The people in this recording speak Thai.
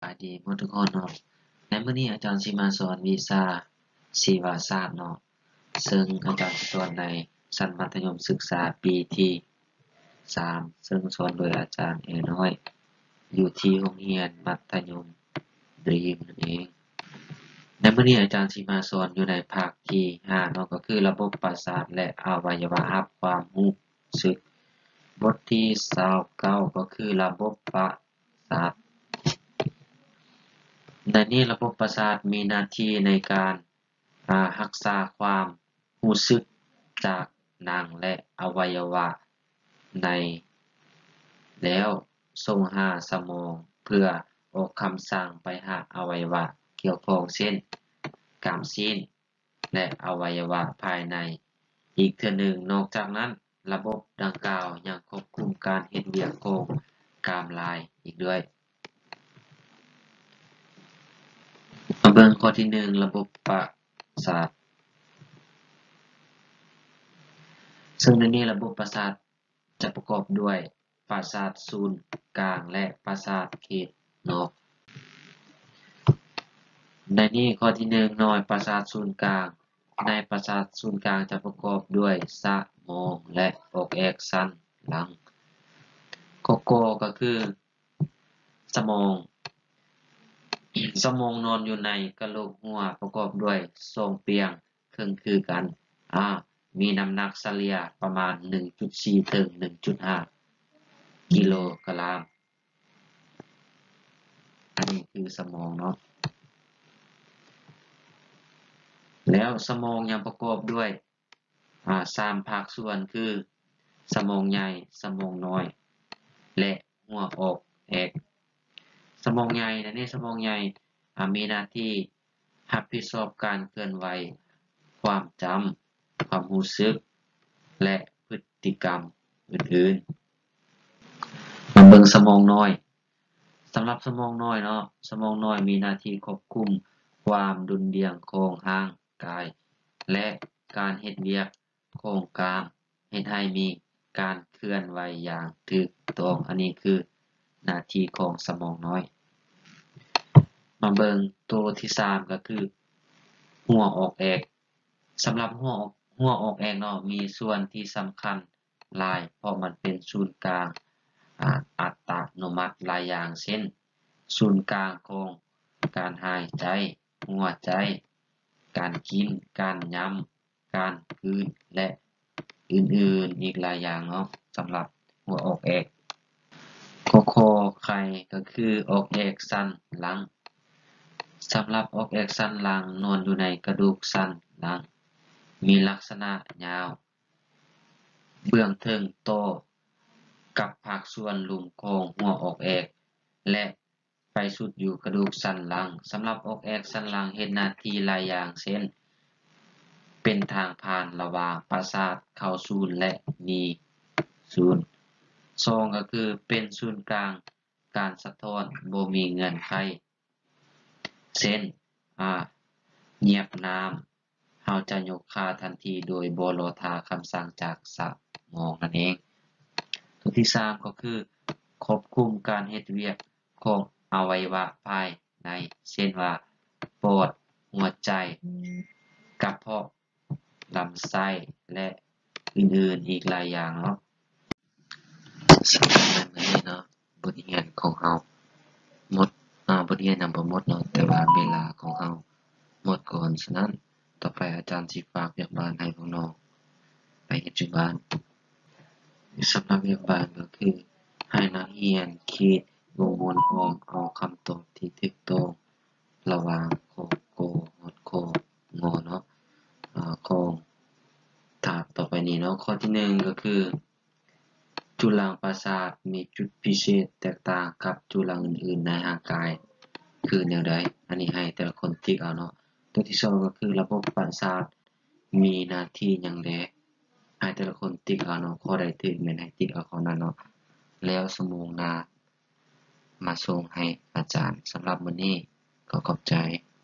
ายดีหมดทุกคนเนาะในมื้อนี้อาจารย์สิมาสอนวิชาชีวศาสตร์เนาะซึ่งอาจารย์สอนในชั้นมัธยมศึกษาปีที่3ซึ่งสอนโดยอาจารย์น้อยอยู่ที่โรงเรียนมัธยมดรีมนั่นเองในมื้อนี้อาจารย์สิมาสอนอยู่ในภาคที่5เนาะก็คือระบบประสาทและอวัยวะรับความรู้สึกบทที่29ก็คือระบบประสาทในนี้ระบบประสาทมีหน้าที่ในการรักษาความรู้สึกจากหนังและอวัยวะในแล้วส่งหาสมองเพื่อออกคำสั่งไปหาอวัยวะเกี่ยวข้องเช่นกรามซีนและอวัยวะภายในอีกเทื่อหนึ่งนอกจากนั้นระบบดังกล่าวยังควบคุมการเฮ็ดเวียกของกรามลายอีกด้วยมาเบิ่งข้อที่1ระบบประสาทซึ่งในนี้ระบบประสาทจะประกอบด้วยประสาทศูนย์กลางและประสาทเขตนอกในนี้ข้อที่1น้อยประสาทศูนย์กลางในประสาทศูนย์กลางจะประกอบด้วยสมองและอกแอกสันหลังโกโก้ก็คือสมองนอนอยู่ในกะโหลกหัวประกอบด้วย2เปียงครึ่งคือกันมีน้ำหนักเฉลี่ยประมาณ 1.4 ถึง 1.5 กิโลกรัมอันนี้คือสมองเนาะแล้วสมองยังประกอบด้วย3ภาคส่วนคือสมองใหญ่สมองน้อยและหัวอกแอกสมองใหญ่สมองใหญ่มีหน้าที่รับผิดชอบการเคลื่อนไหวความจำความรู้สึกและพฤติกรรมอื่นๆมาเบิ่งสมองน้อยสำหรับสมองน้อยเนาะสมองน้อยมีหน้าที่ควบคุมความดุลเดี่ยงของร่างกายและการเฮ็ดเวียกของกล้ามเฮ็ดให้มีการเคลื่อนไหวอย่างถูกต้องอันนี้คือหน้าที่ของสมองน้อยมาเบิ่งตัวที่3ก็คือหัวอกแอกสำหรับหัวอกแอกเนาะมีส่วนที่สำคัญหลายเพราะมันเป็นศูนย์กลางอัตโนมัติหลายอย่างเช่นศูนย์กลางของการหายใจหัวใจการกินการย้ำการกลืนและอื่นๆอีกหลายอย่างเนาะสำหรับหัวอกแอกคอไข่ก็คืออกแอกสันหลังสำหรับอกแอกสันหลังนอนอยู่ในกระดูกสันหลังมีลักษณะยาวเบื้องเทิงโตกับภาคส่วนลุ่มของหัวอกแอกและไปสุดอยู่กระดูกสันหลังสำหรับอกแอกสันหลังเฮ็ดหน้าที่หลายอย่างเช่นเป็นทางผ่านระหว่างประสาทเข้าศูนย์และมีศูนย์2ก็คือเป็นศูนย์กลางการสะท้อนบ่มีเงื่อนไขเช่นเงียบน้ำเราจะยกขาทันทีโดยบ่รอท่าคำสั่งจากสมองนั่นเองตัวที่3ก็คือควบคุมการเฮ็ดเวียกของอวัยวะภายในเช่นว่าปอดหัวใจกระเพาะลำไส้และอื่นๆอีกหลายอย่างเนาะสำหรับในมื้อนี้เนาะบทเรียนของเราหมดบทเรียนยังบ่หมดเนาะแต่ว่าเวลาของเราหมดก่อนฉะนั้นต่อไปอาจารย์สิฝากเวียกบ้านให้พวกน้องไปเฮ็ดอยู่บ้านสำหรับเวียกบ้านก็คือให้นักเรียนคิดวงวนอ้อมเอาคำตอบที่ถูกต้องระหว่างข้อกกฮอดข้องอเนาะของถามต่อไปนี้เนาะข้อที่1ก็คือจุลางประสาทมีจุดพิเศษแตกต่างกับจุลางอื่นๆในร่างกายคือแนวใดอันนี้ให้แต่ละคนติ๊กเอาเนาะตัวที่2ก็คือระบบประสาทมีหน้าที่หยังแดให้แต่ละคนติ๊กเอาเนาะข้อใดถูกแม่นให้ติ๊กเอาข้อนั้นเนาะแล้วชั่วโมงหน้ามาส่งให้อาจารย์สำหรับมื้อนี้ก็ขอบใจ